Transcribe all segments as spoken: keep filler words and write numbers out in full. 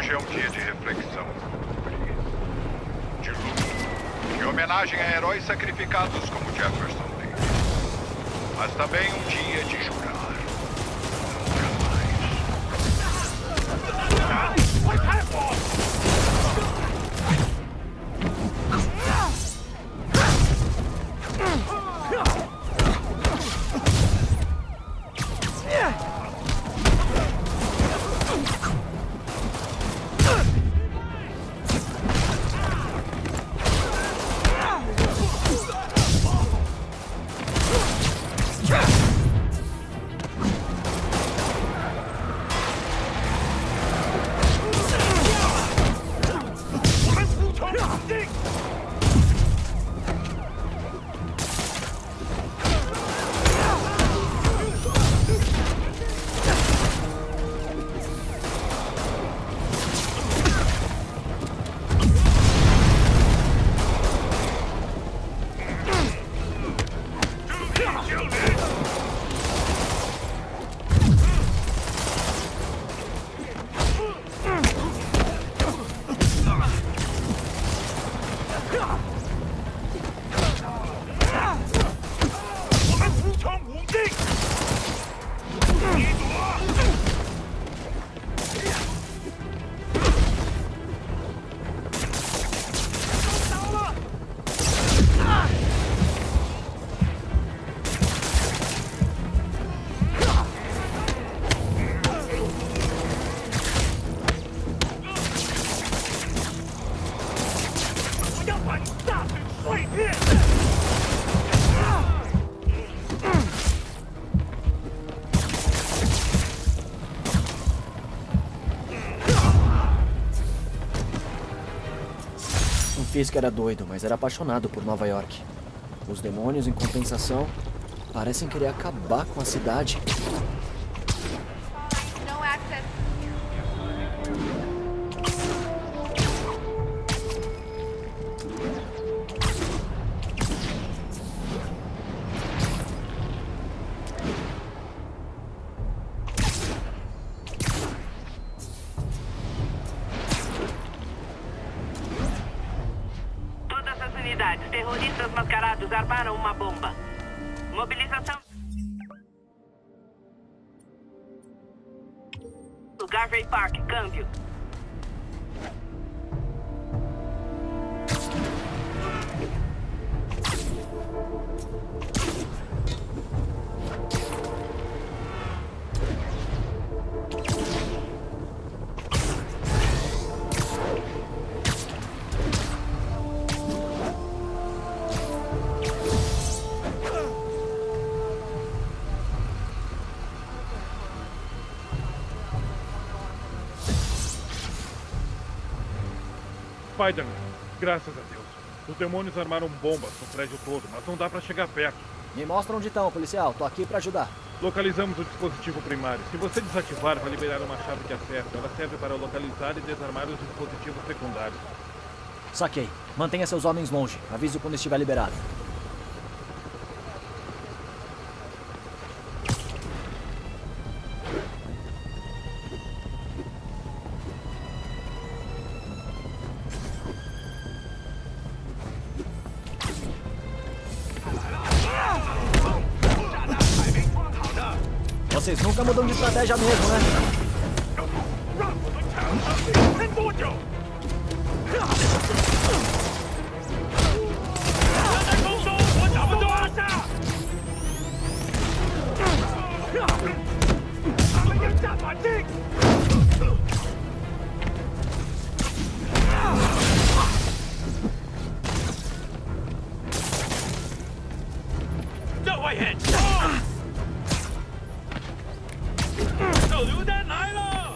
Hoje é um dia de reflexão, de luto, de homenagem a heróis sacrificados como Jefferson Lee. Mas também um dia de jurar. Fisk era doido, mas era apaixonado por Nova York. Os demônios, em compensação, parecem querer acabar com a cidade. Terroristas mascarados armaram uma bomba. Mobilização. Garvey Park, câmbio. Spider-Man, graças a Deus. Os demônios armaram bombas no prédio todo, mas não dá pra chegar perto. Me mostra onde estão, policial. Tô aqui pra ajudar. Localizamos o dispositivo primário. Se você desativar, vai liberar uma chave de acesso. Ela serve para localizar e desarmar os dispositivos secundários. Saquei. Mantenha seus homens longe. Aviso quando estiver liberado. Vocês nunca mudam de estratégia mesmo, né? Go ahead! 手榴弹来了！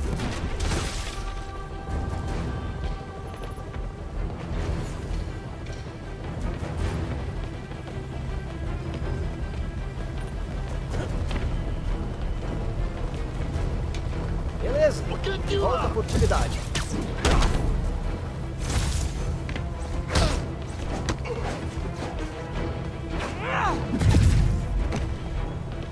Beleza. Volta por utilidade.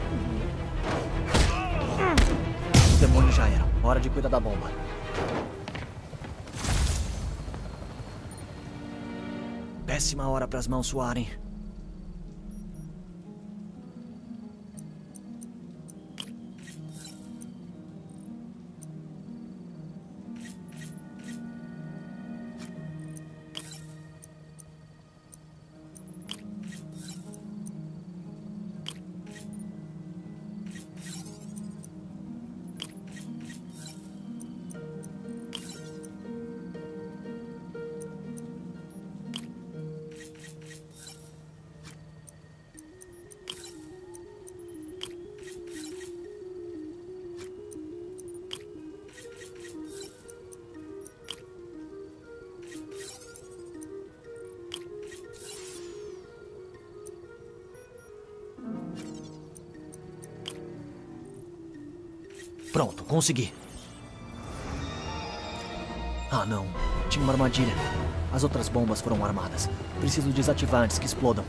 Os demônios já eram. Hora de cuidar da bomba. Péssima hora para as mãos suarem. Pronto, consegui. Ah, não. Tinha uma armadilha. As outras bombas foram armadas. Preciso desativar antes que explodam.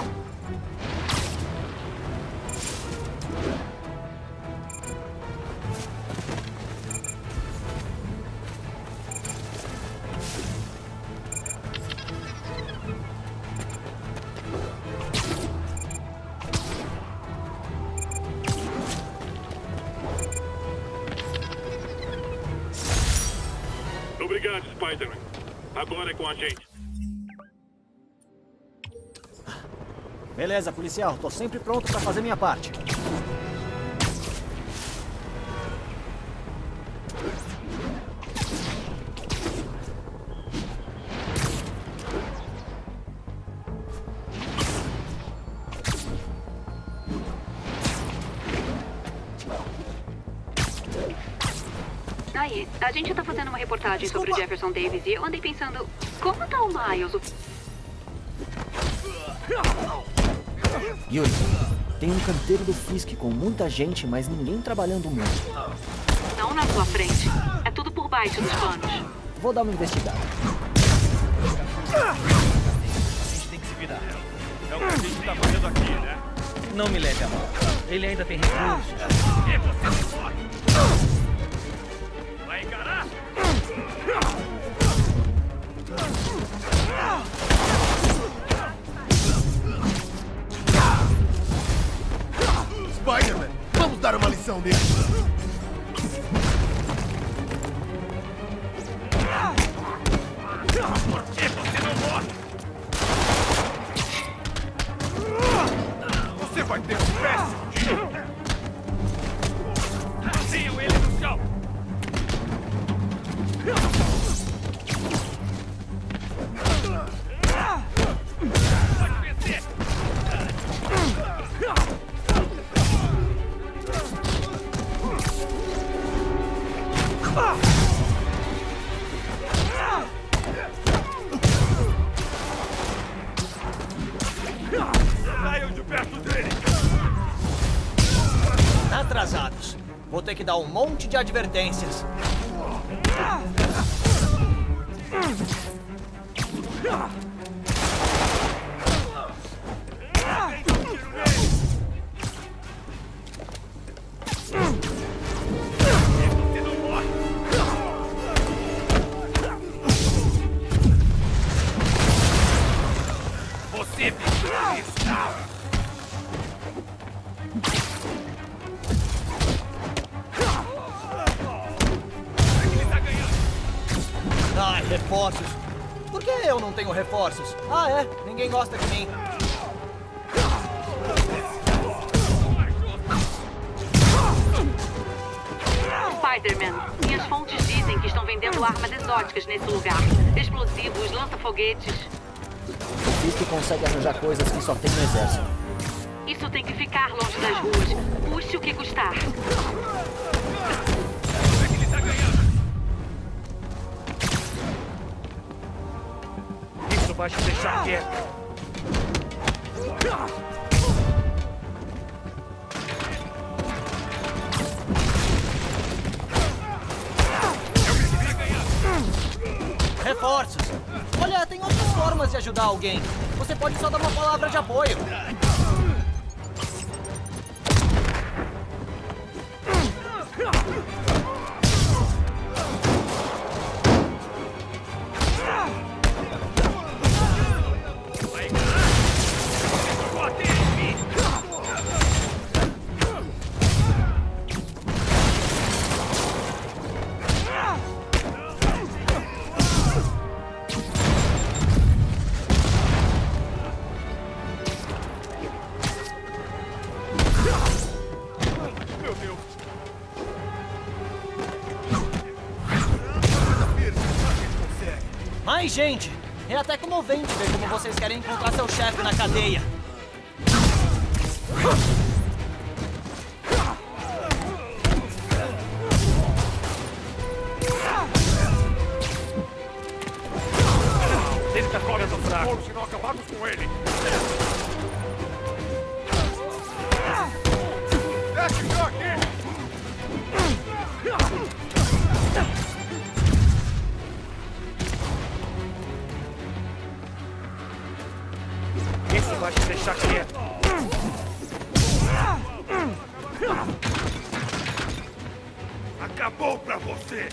Obrigado, Spider-Man. Agora é com a gente. Beleza, policial. Tô sempre pronto pra fazer minha parte. Aí, a gente tá fazendo uma reportagem sobre o Jefferson Davis e eu andei pensando, como tá o Miles? O... Yuri, tem um canteiro do Fisk com muita gente, mas ninguém trabalhando muito. Não na sua frente. É tudo por baixo dos panos. Vou dar uma investigada. A gente tem que se virar. É o que a gente tá fazendo aqui, né? Não me leve a mal. Ele ainda tem recursos. E você não morre. Vai encarar? Spider-Man, vamos dar uma lição nele. Por que você não morre? Você vai ter um péssimo dia. Mantenham ele no chão. Pode vencer. Saiam de perto dele. Atrasados. Vou ter que dar um monte de advertências. Você não morre. Você precisa estar. Ele tá ganhando. Ai, reforços. Por que eu não tenho reforços? Ah, é? Ninguém gosta de mim. Spider-Man, minhas fontes dizem que estão vendendo armas exóticas nesse lugar. Explosivos, lança-foguetes. O Fisk consegue arranjar coisas que só tem no exército. Isso tem que ficar longe das ruas. Custe o que custar. Ele tá ganhando. Isso vai te deixar quieto. Reforços. Olha, tem outras formas de ajudar alguém. Você pode só dar uma palavra de apoio. mais gente! É até comovente ver como vocês querem encontrar seu chefe na cadeia. Ele tá fora do fraco. Se não acabarmos com ele. Desce já aqui! Isso vai te deixar quieto. Acabou pra você.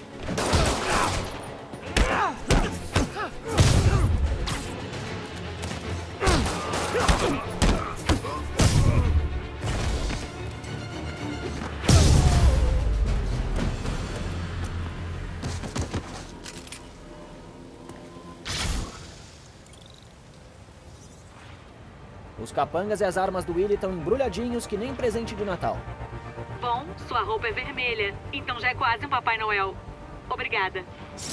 Os capangas e as armas do Willy estão embrulhadinhos que nem presente de Natal. Bom, sua roupa é vermelha, então já é quase um Papai Noel. Obrigada.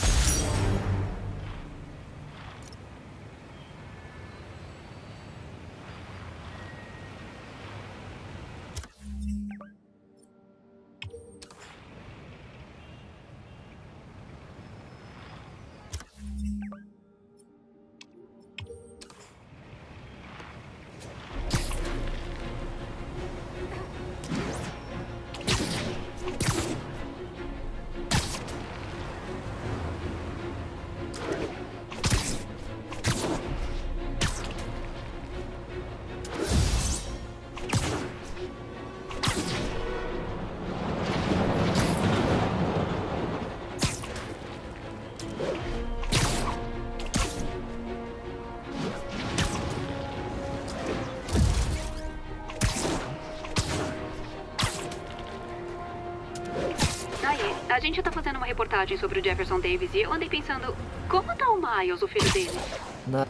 A gente tá fazendo uma reportagem sobre o Jefferson Davis e eu andei pensando, como tá o Miles, o filho dele? Na...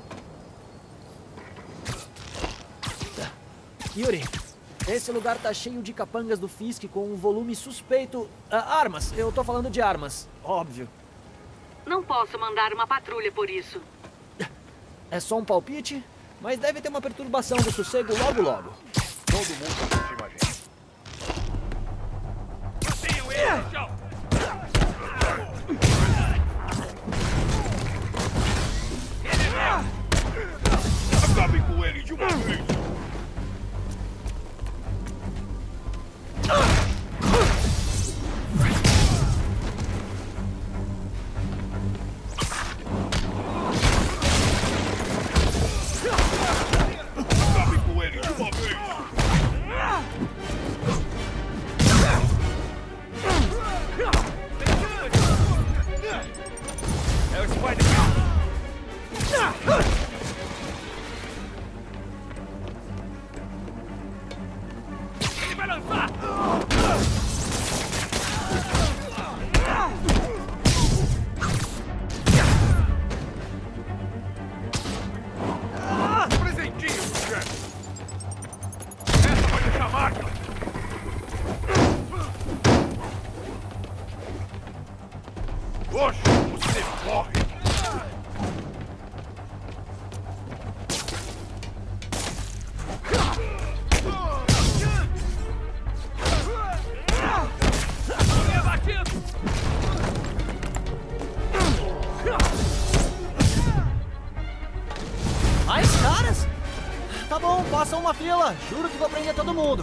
Yuri, esse lugar tá cheio de capangas do Fisk com um volume suspeito... Ah, armas, eu tô falando de armas, óbvio. Não posso mandar uma patrulha por isso. É só um palpite, mas deve ter uma perturbação do sossego logo logo. Todo mundo aproxima a gente. Mantenham ele no chão! Acabem com ele de uma vez. Acabem com ele de uma vez. É o Spider-Man! Ele vai lançar! Presentinho, chefe. Essa vai deixar marca. Oxe, você morre. Mais caras? Tá bom, faça uma fila. Juro que vou prender todo mundo.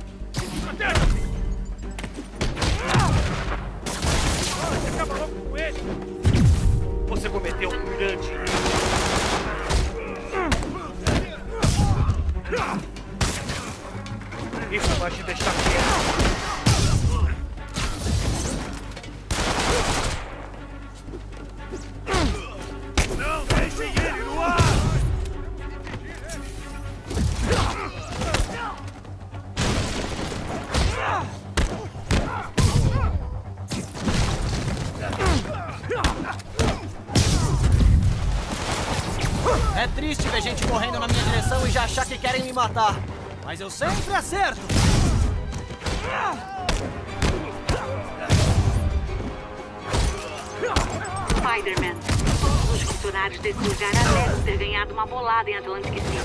Acaba logo com ele! Você cometeu um grande erro. Isso vai te deixar quieto. Não deixem ele no ar. É triste ver gente correndo na minha direção e já achar que querem me matar. Mas eu sempre acerto! Spider-Man, todos os funcionários desse lugar alegam ter ganhado uma bolada em Atlantic City.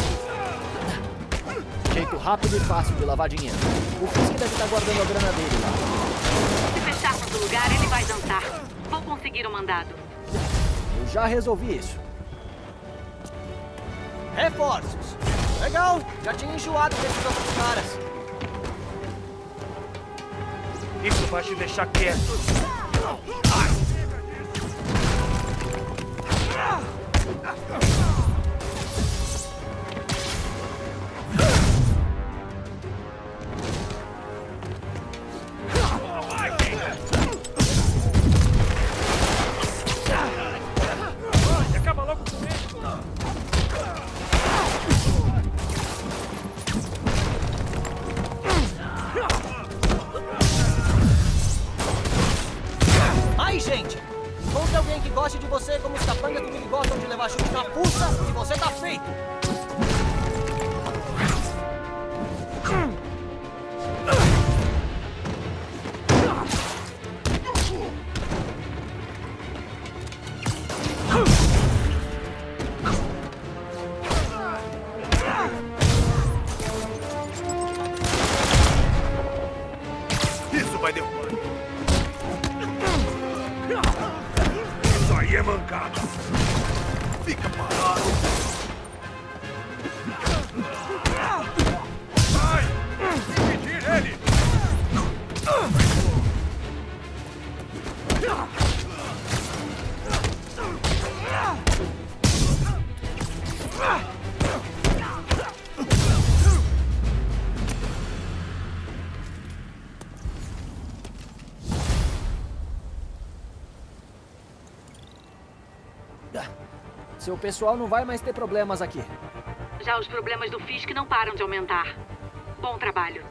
Jeito rápido e fácil de lavar dinheiro. O Fisk deve estar guardando a grana dele lá. Se fecharmos o lugar, ele vai dançar. Vou conseguir o mandado. Eu já resolvi isso. Reforços. Legal, já tinha enjoado desses outros caras. Isso vai te deixar quieto. Acaba logo com ele. Aí, gente! Encontre alguém que goste de você como os capangas do Billy gostam de levar chute na fuça e você tá feito! Isso vai derrubar. Isso aí é mancada. Fica parado. Vai! Impedir ele! Seu pessoal não vai mais ter problemas aqui. Já os problemas do Fisk não param de aumentar. Bom trabalho.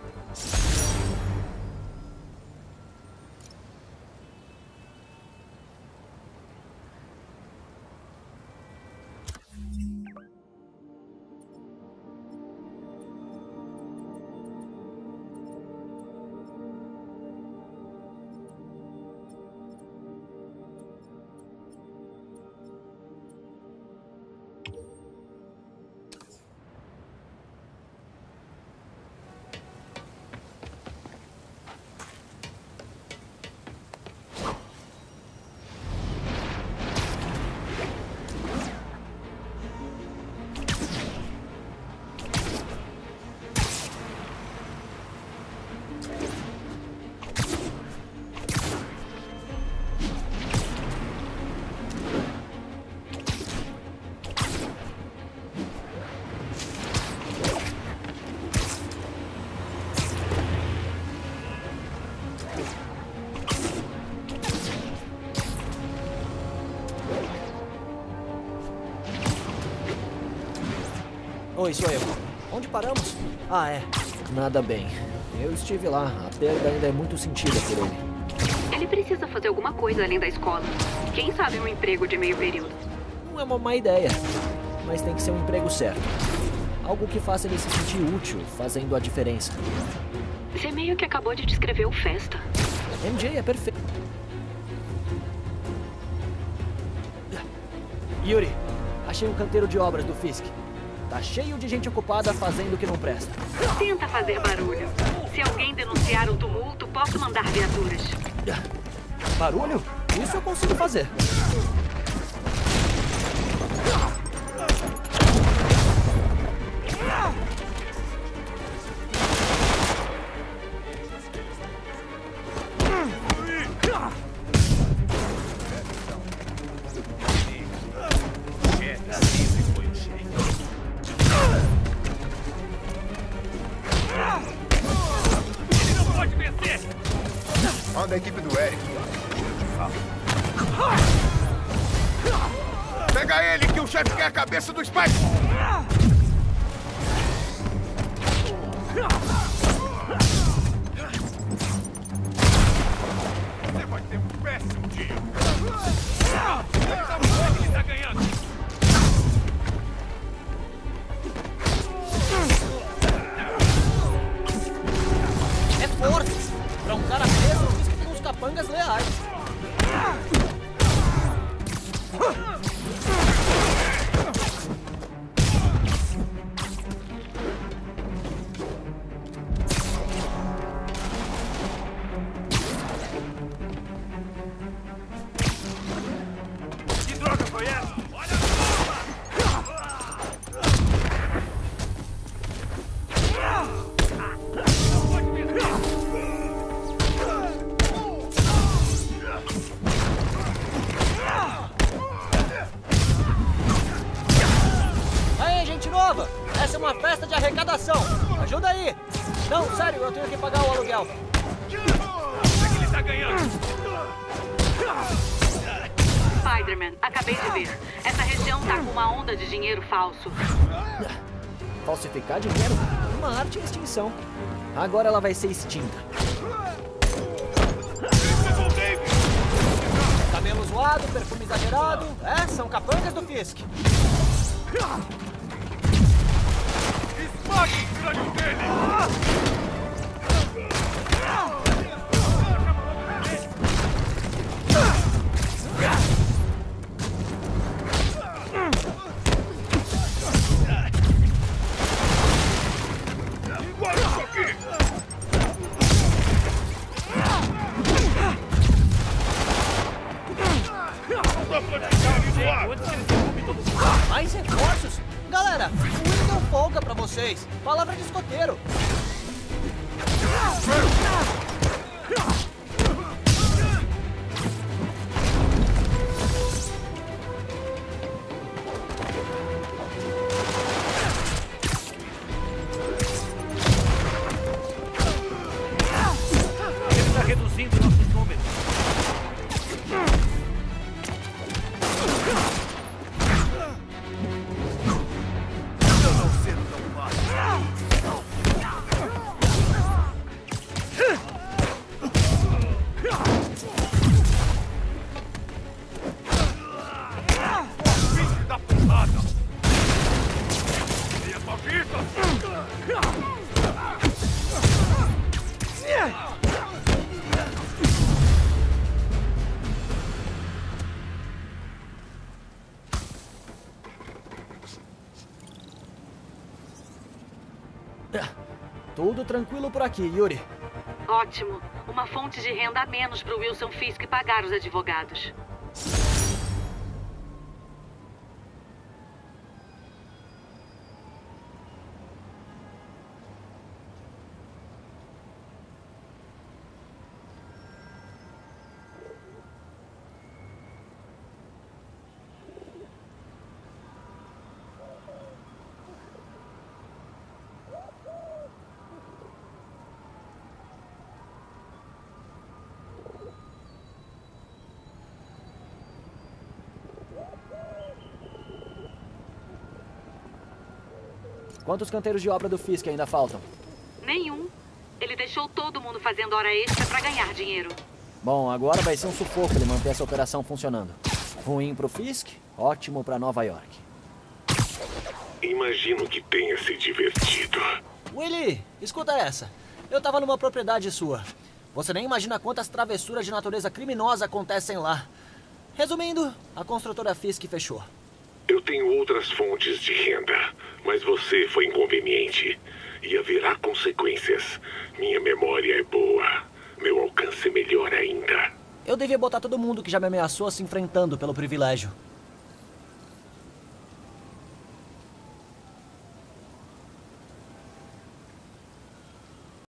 Oi, sou eu. Onde paramos? Ah, é. Nada bem. Eu estive lá. A perda ainda é muito sentida por ele. Ele precisa fazer alguma coisa além da escola. Quem sabe um emprego de meio período. Não é uma má ideia, mas tem que ser um emprego certo. Algo que faça ele se sentir útil, fazendo a diferença. Você meio que acabou de descrever o Festa. M J é perfeito. Yuri, achei um canteiro de obras do Fisk. Tá cheio de gente ocupada fazendo o que não presta. Tenta fazer barulho. Se alguém denunciar um tumulto, posso mandar viaturas. Barulho? Isso eu consigo fazer. Manda a equipe do Eric. Pega ele, que o chefe quer a cabeça do Spike! Você vai ter um péssimo dia. Ele tá ganhando. É força! Pra um cara preso, diz que tem uns capangas leais. fiel. É que ele tá ganhando. Spider-Man, acabei de ver. Essa região tá com uma onda de dinheiro falso. Falsificar dinheiro? Uma arte em extinção. Agora ela vai ser extinta. Cabelo zoado, perfume exagerado. É, são capangas do Fisk. Esmague o crânio dele! Igual isso aqui! Não dá pra deixar ele no ar! Mais reforços? Galera, o Willy deu folga pra vocês. Palavra de escoteiro. Ele tá reduzindo nossos números. Eu não cedo tão fácil. Filho da porrada! E a tua vida? Tudo tranquilo por aqui, Yuri. Ótimo. Uma fonte de renda a menos pro Wilson Fisk pagar os advogados. Quantos canteiros de obra do Fisk ainda faltam? Nenhum. Ele deixou todo mundo fazendo hora extra pra ganhar dinheiro. Bom, agora vai ser um sufoco ele manter essa operação funcionando. Ruim pro Fisk, ótimo pra Nova York. Imagino que tenha se divertido. Willy, escuta essa. Eu tava numa propriedade sua. Você nem imagina quantas travessuras de natureza criminosa acontecem lá. Resumindo, a construtora Fisk fechou. Eu tenho outras fontes de renda, mas você foi inconveniente. E haverá consequências. Minha memória é boa. Meu alcance é melhor ainda. Eu devia botar todo mundo que já me ameaçou se enfrentando pelo privilégio.